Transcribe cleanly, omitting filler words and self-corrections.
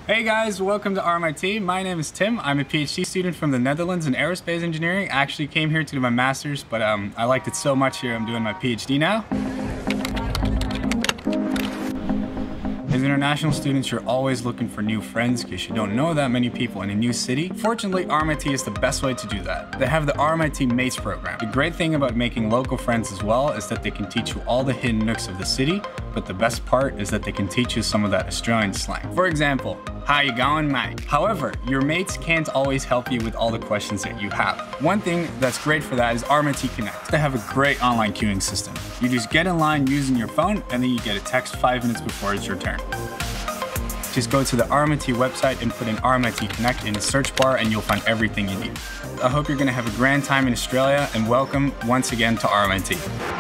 Hey guys, welcome to RMIT. My name is Tim. I'm a PhD student from the Netherlands in Aerospace Engineering. I actually came here to do my master's, but I liked it so much here I'm doing my PhD now. As international students, you're always looking for new friends because you don't know that many people in a new city. Fortunately, RMIT is the best way to do that. They have the RMIT Mates program. The great thing about making local friends as well is that they can teach you all the hidden nooks of the city, but the best part is that they can teach you some of that Australian slang. For example, how you going, mate? However, your mates can't always help you with all the questions that you have. One thing that's great for that is RMIT Connect. They have a great online queuing system. You just get in line using your phone and then you get a text 5 minutes before it's your turn. Just go to the RMIT website and put in RMIT Connect in the search bar and you'll find everything you need. I hope you're gonna have a grand time in Australia and welcome once again to RMIT.